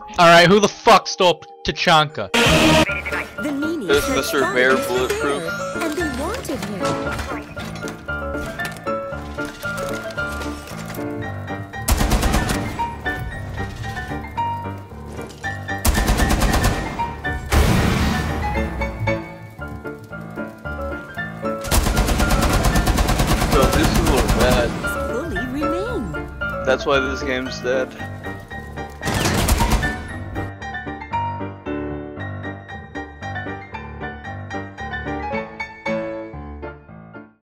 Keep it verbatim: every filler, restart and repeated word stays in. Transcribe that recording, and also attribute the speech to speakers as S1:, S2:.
S1: Alright, who the fuck stole Tachanka?
S2: There's Mister Bear Bulletproof.
S3: And they wanted him.
S2: So this is what bad.
S3: Fully remain.
S2: That's why this game's dead.